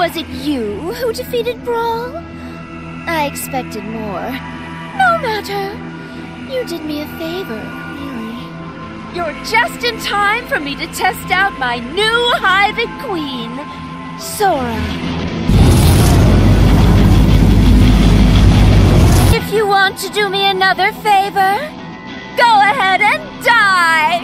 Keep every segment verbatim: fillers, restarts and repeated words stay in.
Was it you who defeated Brawl? I expected more. No matter. You did me a favor, really. You're just in time for me to test out my new Hiving Queen, Psora. If you want to do me another favor, go ahead and die!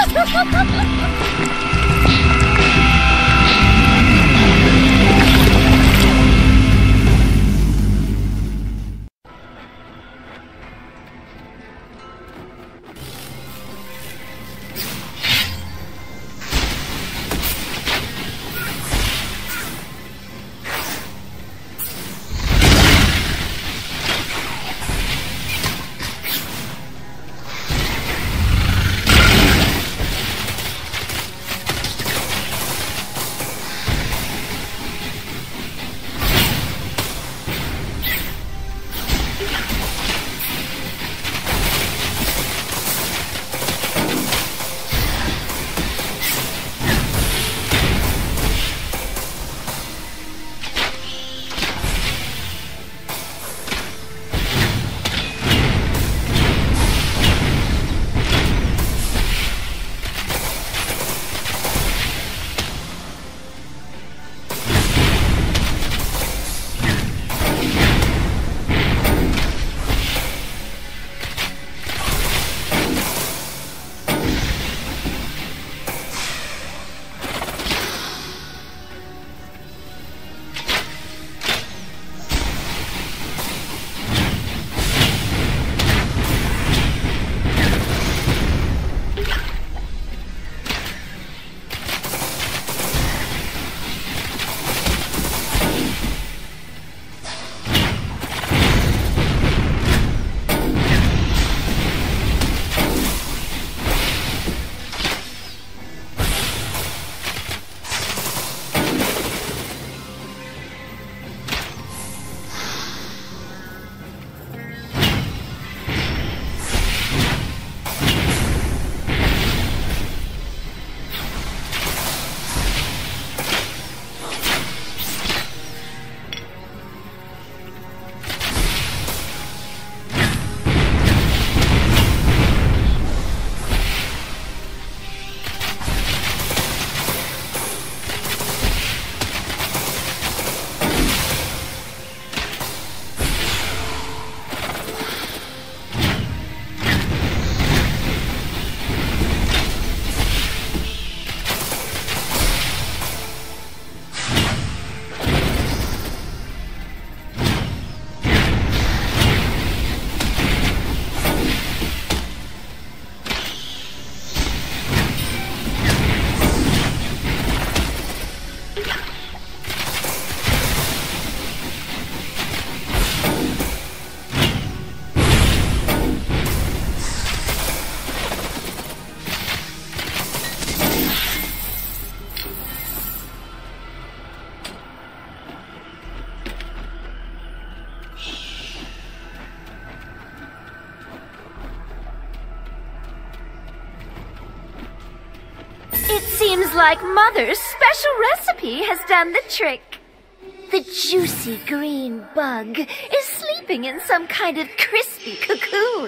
Seems like Mother's special recipe has done the trick. The juicy green bug is sleeping in some kind of crispy cocoon.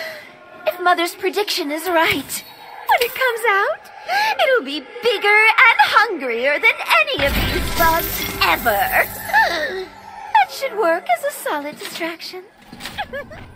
If Mother's prediction is right, when it comes out, it'll be bigger and hungrier than any of these bugs ever. That should work as a solid distraction.